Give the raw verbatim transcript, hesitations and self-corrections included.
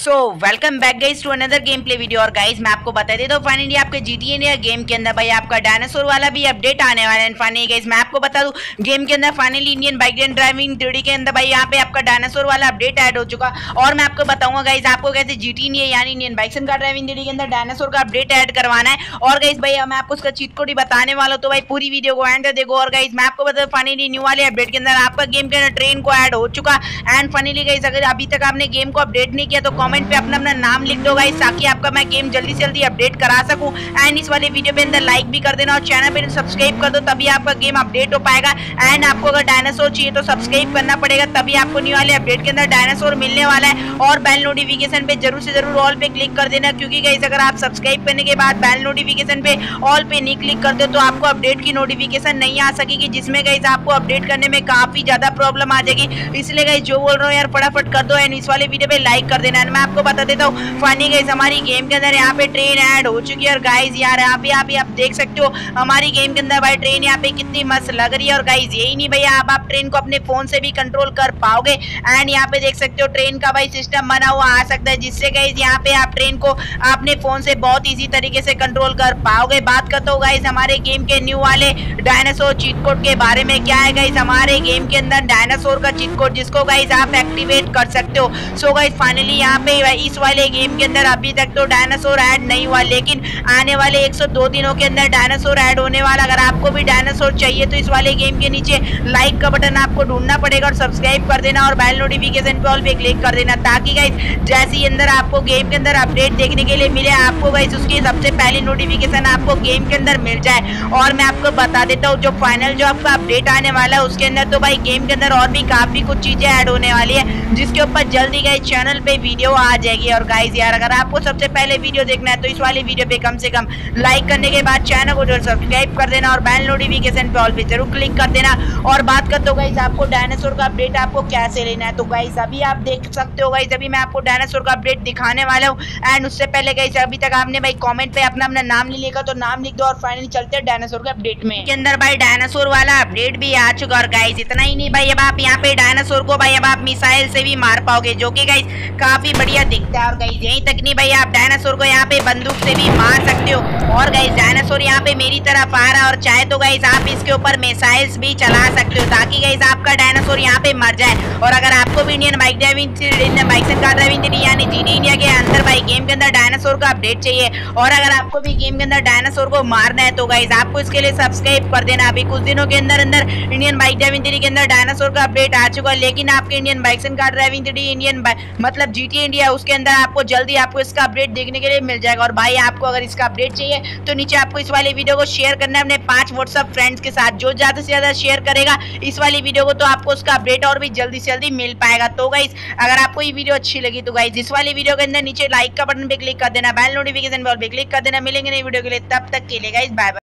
So welcome back guys to another game play video. और guys मैं आपको बता देता हूँ फाइनली आपके जीटीए इंडिया गेम के अंदर भाई आपका डायनासोर वाला भी अपडेट आने वाला है। फाइनली गाइस मैं आपको बता दूं गेम के अंदर finally Indian bike and driving three D के अंदर भाई यहाँ पे आपका डायनासोर वाला अपडेट ऐड हो चुका। और मैं आपको बताऊंगा गाइस आपको कैसे जीटीए इंडिया यानी Indian bike and driving three D के अंदर डायनासोर का अपडेट ऐड करवाना है। और गाइस भाई मैं आपको उसका चीट कोड ही बताने वाला हूँ, तो भाई पूरी वीडियो को एंड देखो। और गाइस मैं आपको बता फाइनली न्यू वाले अपडेट के अंदर आपका गेम के अंदर ट्रेन को ऐड हो चुका। एंड फाइनली गाइस अगर अभी तक आपने गेम को अपडेट नहीं किया तो कमेंट पे अपना अपना नाम लिख दो गाइस, ताकि आपका मैं गेम जल्दी से जल्दी अपडेट करा सकूं। एंड इस वाले वीडियो पे अंदर लाइक भी कर देना और चैनल पे सब्सक्राइब कर दो, तभी आपका गेम अपडेट हो पाएगा। एंड आपको अगर डायनासोर चाहिए तो सब्सक्राइब करना पड़ेगा, तभी आपको न्यू वाले अपडेट के अंदर डायनासोर मिलने वाला है। और बेल नोटिफिकेशन पे जरूर से जरूर ऑल पे क्लिक कर देना, क्योंकि गाइस अगर आप सब्सक्राइब करने के बाद बेल नोटिफिकेशन पे ऑल पे नहीं क्लिक करते तो आपको अपडेट की नोटिफिकेशन नहीं आ सकेगी, जिसमें गाइस आपको अपडेट करने में काफी ज्यादा प्रॉब्लम आ जाएगी। इसलिए गाइस जो बोल रहा हूँ यार फटाफट कर दो। एंड इस वाले वीडियो पे लाइक कर देना। मैं आपको बता देता हूँ फाइनली गाइस हमारी गेम के अंदर यहाँ पे ट्रेन ऐड हो चुकी है। और गाइस यार यहाँ पे आप आप देख सकते हो हमारी गेम के अंदर भाई ट्रेन यहाँ पे कितनी मस्त लग रही है। और गाइस यही नहीं भैया अब आप ट्रेन को अपने फोन से भी कंट्रोल कर पाओगे। एंड यहाँ पे देख सकते हो ट्रेन का भाई सिस्टम बना हुआ आ सकता है, जिससे गाइस यहाँ पे आप ट्रेन को अपने फोन से बहुत इजी तरीके से कंट्रोल कर पाओगे। बात करता हूँ गाइस हमारे गेम के न्यू वाले डायनासोर चीट कोड के बारे में। क्या है गाइस हमारे गेम के अंदर डायनासोर का चीट कोड जिसको गाइस आप एक्टिवेट कर सकते हो। सो गाइस फाइनली यहाँ पे इस वाले गेम के अंदर अभी तक तो डायनासोर ऐड नहीं हुआ, लेकिन आने वाले एक सौ दो दिनों के अंदर डायनासोर ऐड होने वाला। अगर आपको भी डायनासोर चाहिए तो इस वाले गेम के नीचे लाइक का बटन आपको ढूंढना पड़ेगा और सब्सक्राइब कर देना और बेल नोटिफिकेशन पे ऑल पे क्लिक कर देना, ताकि गाइस जैसे ही अंदर आपको गेम के अंदर अपडेट देखने के लिए मिले आपको गाइस उसकी सबसे पहली नोटिफिकेशन आपको गेम के अंदर मिल जाए। और मैं आपको बता देता हूँ जो फाइनल जो आपका अपडेट आने वाला है उसके अंदर तो भाई गेम के अंदर और भी काफी कुछ चीजें ऐड होने वाली है, जिसके ऊपर जल्दी गाइस चैनल पे वीडियो आ जाएगी। और गाइस यार अगर आपको सबसे पहले वीडियो देखना है तो इस वाली वीडियो पे कम से कम लाइक करने के बाद चैनल को जरूर सब्सक्राइब कर देना और बेल नोटिफिकेशन पे ऑल पे जरूर क्लिक कर देना। और बात करते हो गाइस आपको डायनासोर का अपडेट आपको कैसे लेना है, तो गाइस अभी आप देख सकते हो गाइस अभी मैं आपको डायनासोर का अपडेट दिखाने वाला हूँ। एंड उससे पहले गाइस अभी तक आपने भाई कमेंट पे अपना अपना नाम नहीं लिखा तो नाम लिख दो। और फाइनली चलते हैं डायनासोर के अपडेट में। के अंदर भाई डायनासोर वाला अपडेट भी आ चुका। और गाइस इतना ही नहीं भाई अब आप यहाँ पे डायनासोर को भाई अब आप मिसाइल से भी मार पाओगे, जो कि गाइस काफी बढ़िया दिखता है। और गाइस यही तक नहीं भाई आप डायनासोर को यहाँ पे बंदूक से भी मार सकते हो। और गाइस डायनासोर यहाँ पे मेरी तरफ आ रहा है और चाहे तो गाइस आप इसके ऊपर मिसाइल्स भी चला सकते हो, ताकि गाइस आपका डायनासोर यहाँ पे मर जाए। और अगर आपको भी Indian bike driving Indian bike and car driving three यानी जीटीए इंडिया के अंदर भाई गेम के अंदर डायनासोर का अपडेट चाहिए और अगर आपको भी गेम के अंदर डायनासोर को मारना है तो गाइस आपको इसके लिए सब्सक्राइब कर देना। अभी कुछ दिनों के अंदर अंदर इंडियन बाइक ड्राइविंग थ्री के अंदर डायनासोर का अपडेट आ चुका है, लेकिन आपके Indian bike and car driving three Indian मतलब जीटीए इंडिया उसके अंदर आपको जल्दी आपको इसका अपडेट देखने के लिए मिल जाएगा। और भाई आपको अगर इसका अपडेट चाहिए तो नीचे आपको इस वाली वीडियो को शेयर करना है अपने पांच व्हाट्सएप फ्रेंड्स के साथ। जो ज्यादा से ज्यादा शेयर करेगा इस वाली वीडियो को तो आपको उसका अपडेट और भी जल्दी से जल्दी मिल पाएगा। तो गाइस अगर आपको ये वीडियो अच्छी लगी तो गाइस इस वाली वीडियो के अंदर नीचे लाइक का बटन पे क्लिक कर देना, बेल नोटिफिकेशन पे ऑल पे क्लिक कर देना। मिलेंगे नई वीडियो के लिए, तब तक के लिए गाइस बाय बाय।